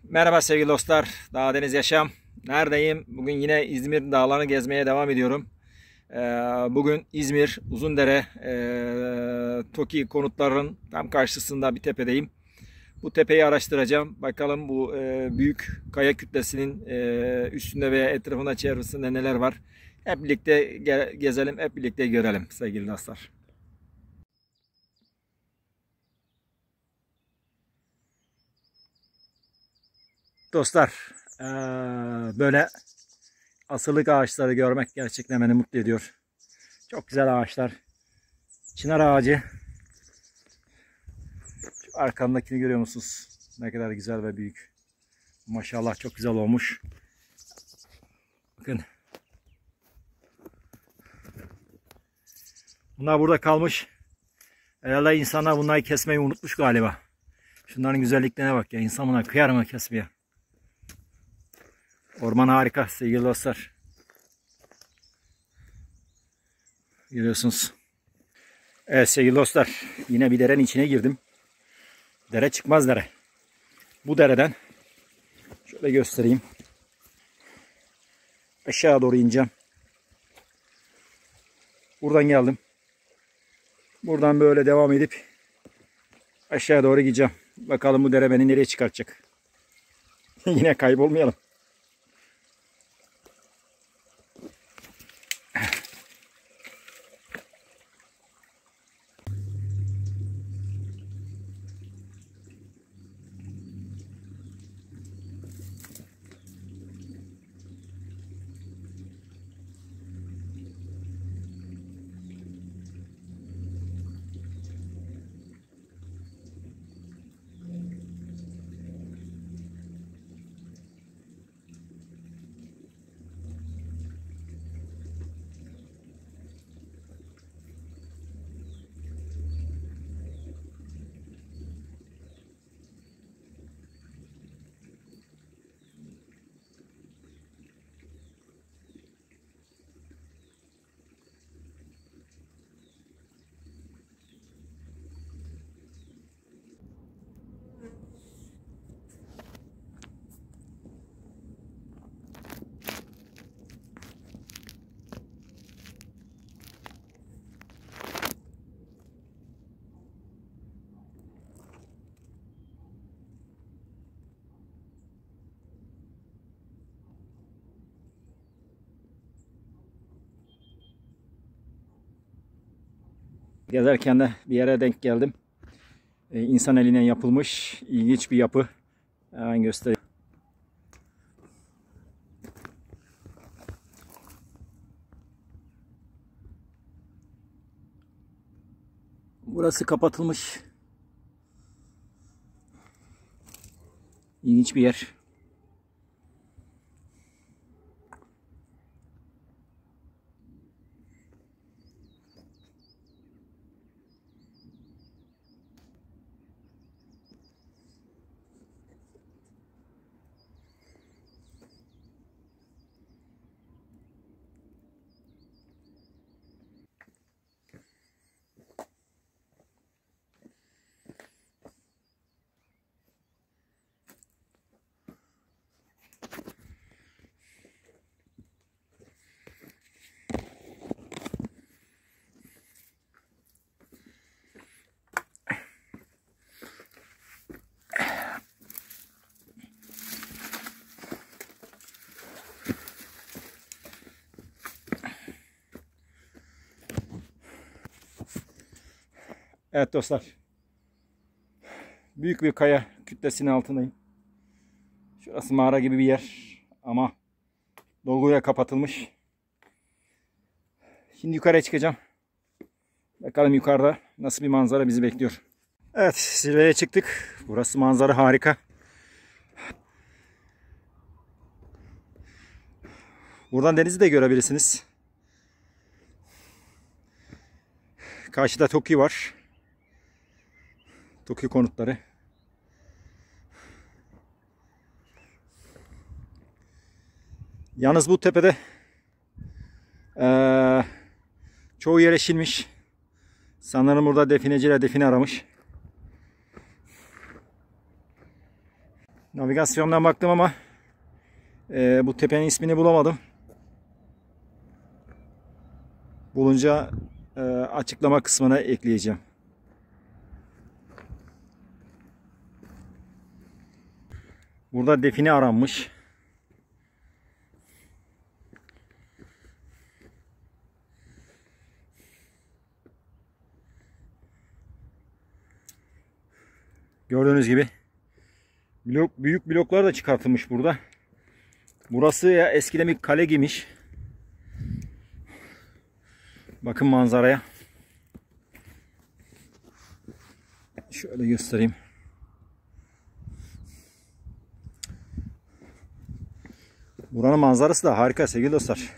Merhaba sevgili dostlar. Dağdeniz Yaşam. Neredeyim? Bugün yine İzmir dağlarını gezmeye devam ediyorum. Bugün İzmir Uzundere TOKİ konutların tam karşısında bir tepedeyim. Bu tepeyi araştıracağım. Bakalım bu büyük kaya kütlesinin üstünde veya etrafında çevresinde neler var. Hep birlikte gezelim, hep birlikte görelim sevgili dostlar. Dostlar, böyle asırlık ağaçları görmek gerçekten beni mutlu ediyor. Çok güzel ağaçlar. Çınar ağacı. Şu arkamdakini görüyor musunuz? Ne kadar güzel ve büyük. Maşallah çok güzel olmuş. Bakın. Bunlar burada kalmış. Herhalde insanlar bunları kesmeyi unutmuş galiba. Şunların güzelliklerine bak ya. İnsan buna kıyar mı kesmeye? Orman harika sevgili dostlar. Görüyorsunuz. Evet sevgili dostlar. Yine bir derenin içine girdim. Dere çıkmaz dere. Bu dereden şöyle göstereyim. Aşağı doğru ineceğim. Buradan geldim. Buradan böyle devam edip aşağı doğru gideceğim. Bakalım bu dere beni nereye çıkartacak. Yine kaybolmayalım. Gezerken de bir yere denk geldim. İnsan elinden yapılmış ilginç bir yapı. Hemen göstereyim. Burası kapatılmış. İlginç bir yer. Evet dostlar. Büyük bir kaya kütlesinin altındayım. Şurası mağara gibi bir yer. Ama dolguyla kapatılmış. Şimdi yukarıya çıkacağım. Bakalım yukarıda nasıl bir manzara bizi bekliyor. Evet, zirveye çıktık. Burası manzara harika. Buradan denizi de görebilirsiniz. Karşıda TOKİ var. TOKİ konutları. Yalnız bu tepede çoğu yer eşilmiş. Sanırım burada defineciler define aramış. Navigasyondan baktım ama bu tepenin ismini bulamadım. Bulunca açıklama kısmına ekleyeceğim. Burada define aranmış. Gördüğünüz gibi büyük bloklar da çıkartılmış burada. Burası ya eskiden bir kale gibiymiş. Bakın manzaraya. Şöyle göstereyim. Buranın manzarası da harika sevgili dostlar.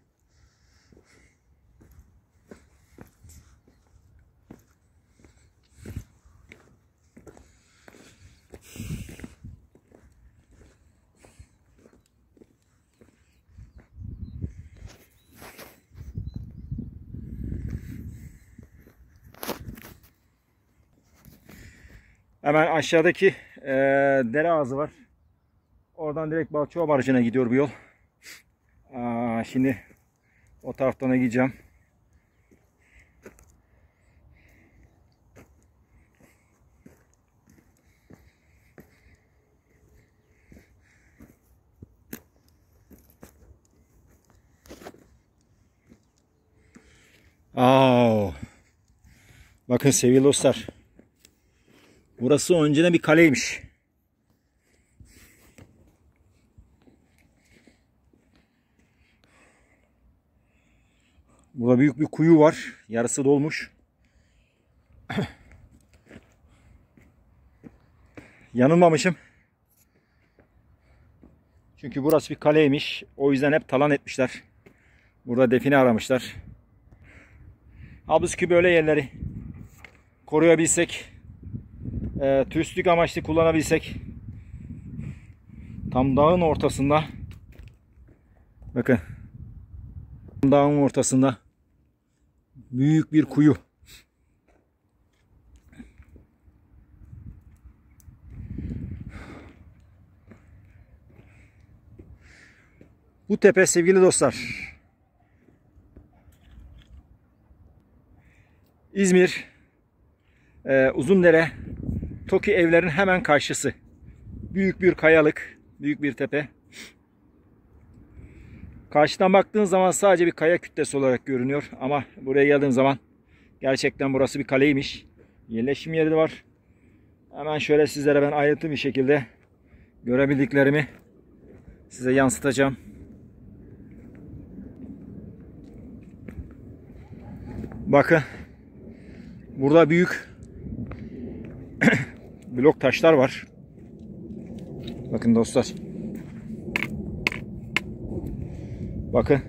Hemen aşağıdaki dere ağzı var. Oradan direkt Balçova Barajı'na gidiyor bu yol. Şimdi o taraftan gideceğim. Bakın sevgili dostlar. Burası önceden bir kaleymiş. Burada büyük bir kuyu var. Yarısı dolmuş. Yanılmamışım. Çünkü burası bir kaleymiş. O yüzden hep talan etmişler. Burada define aramışlar. Halbuki böyle yerleri koruyabilsek, turistik amaçlı kullanabilsek, tam dağın ortasında, bakın dağın ortasında büyük bir kuyu. Bu tepe sevgili dostlar, İzmir Uzundere Toki evlerin hemen karşısı. Büyük bir kayalık, büyük bir tepe. Karşıdan baktığın zaman sadece bir kaya kütlesi olarak görünüyor ama buraya geldiğim zaman gerçekten burası bir kaleymiş. Yerleşim yeri de var. Hemen şöyle sizlere ben ayrıntılı bir şekilde görebildiklerimi size yansıtacağım. Bakın burada büyük blok taşlar var. Bakın dostlar. Bakın.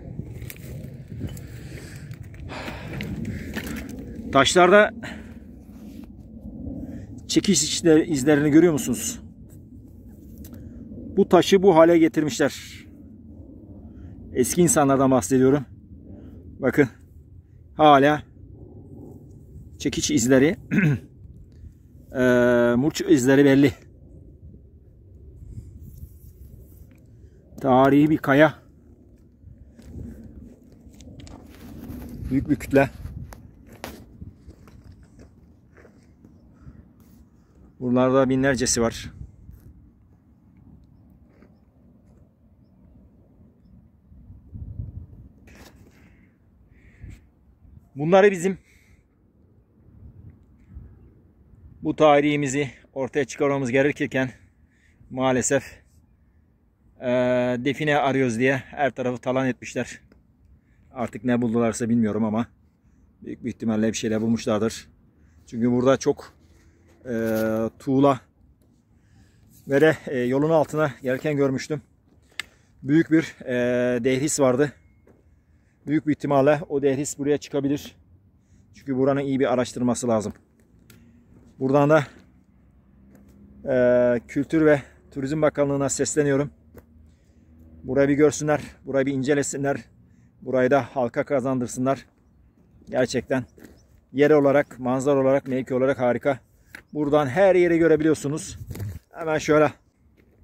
Taşlarda çekiş izlerini görüyor musunuz? Bu taşı bu hale getirmişler. Eski insanlardan bahsediyorum. Bakın. Hala çekiç izleri, murç izleri belli. Tarihi bir kaya. Büyük bir kütle. Buralarda binlercesi var. Bunları bizim bu tarihimizi ortaya çıkarmamız gerekirken maalesef define arıyoruz diye her tarafı talan etmişler. Artık ne buldularsa bilmiyorum ama büyük bir ihtimalle bir şeyler bulmuşlardır. Çünkü burada çok tuğla ve de yolun altına gelirken görmüştüm. Büyük bir dehlis vardı. Büyük bir ihtimalle o dehlis buraya çıkabilir. Çünkü buranın iyi bir araştırması lazım. Buradan da Kültür ve Turizm Bakanlığı'na sesleniyorum. Burayı bir görsünler, burayı bir incelesinler. Burayı da halka kazandırsınlar. Gerçekten yer olarak, manzara olarak, mevki olarak harika. Buradan her yeri görebiliyorsunuz. Hemen şöyle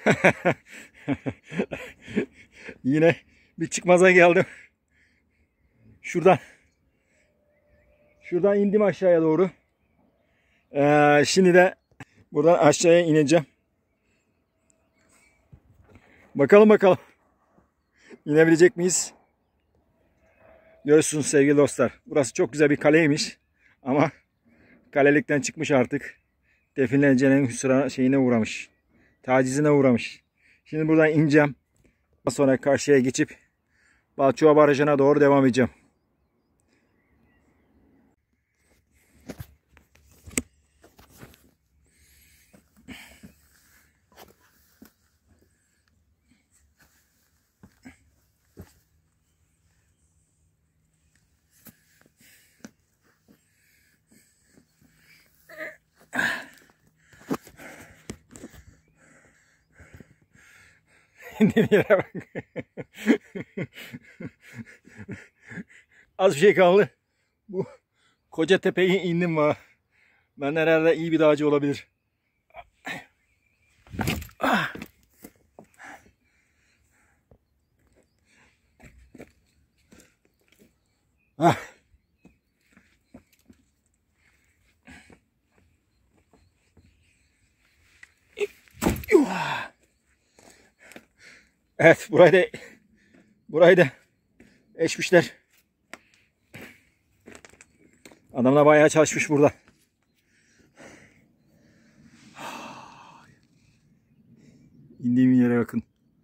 Yine bir çıkmaza geldim. Şuradan indim aşağıya doğru. Şimdi de buradan aşağıya ineceğim. Bakalım. İnebilecek miyiz? Görüyorsunuz sevgili dostlar. Burası çok güzel bir kaleymiş. Ama kalelikten çıkmış artık. Definecilerin hüsran şeyine uğramış. Tacizine uğramış. Şimdi buradan ineceğim. Daha sonra karşıya geçip Balçova Barajı'na doğru devam edeceğim. İndiğim yere bak. Az bir şey kaldı. Bu koca tepeyi indim var. Ben herhalde iyi bir dağcı olabilir. Evet, burayı da eşmişler. Adamlar bayağı çalışmış burada. İndiğim yere bakın.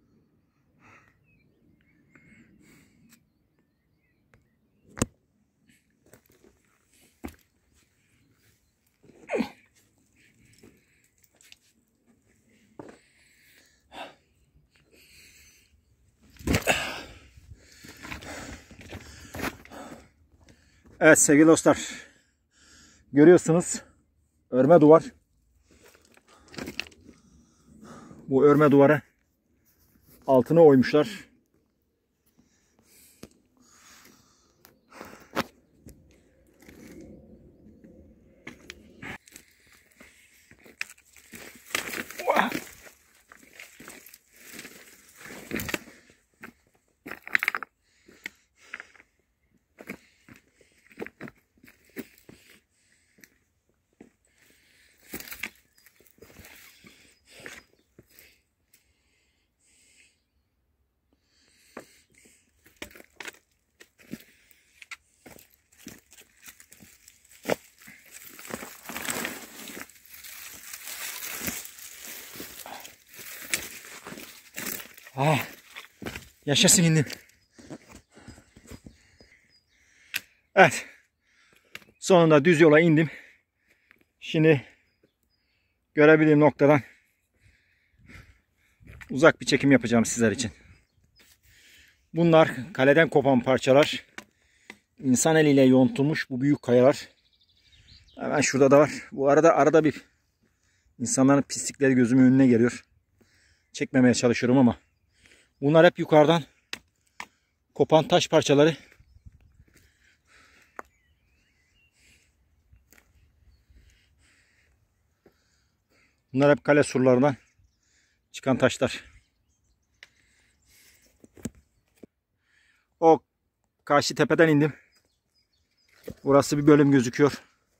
Evet sevgili dostlar. Görüyorsunuz örme duvar. Bu örme duvara altına oymuşlar. Yaşasın indim. Evet. Sonunda düz yola indim. Şimdi görebildiğim noktadan uzak bir çekim yapacağım sizler için. Bunlar kaleden kopan parçalar. İnsan eliyle yontulmuş bu büyük kayalar. Hemen şurada da var. Bu arada bir insanların pislikleri gözümün önüne geliyor. Çekmemeye çalışıyorum ama bunlar hep yukarıdan kopan taş parçaları. Bunlar hep kale surlarından çıkan taşlar. O karşı tepeden indim. Burası bir bölüm gözüküyor.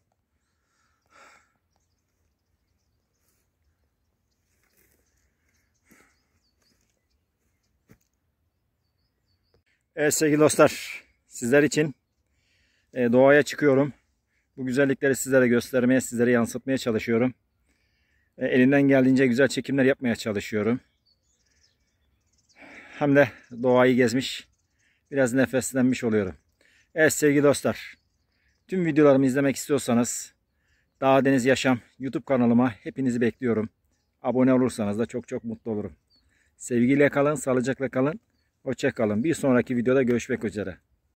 Evet sevgili dostlar, sizler için doğaya çıkıyorum. Bu güzellikleri sizlere göstermeye, sizlere yansıtmaya çalışıyorum. Elimden geldiğince güzel çekimler yapmaya çalışıyorum. Hem de doğayı gezmiş, biraz nefeslenmiş oluyorum. Evet sevgili dostlar, tüm videolarımı izlemek istiyorsanız Dağ Deniz Yaşam YouTube kanalıma hepinizi bekliyorum. Abone olursanız da çok mutlu olurum. Sevgiyle kalın, sağlıcakla kalın. Hoşça kalın. Bir sonraki videoda görüşmek üzere.